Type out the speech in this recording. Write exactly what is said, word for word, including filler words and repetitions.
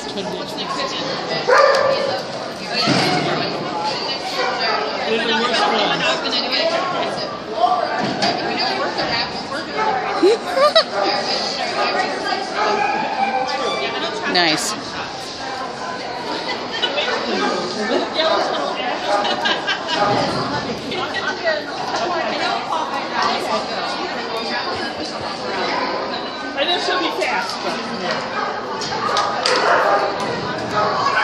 What's next? Nice. I know she'll be fast, but yeah.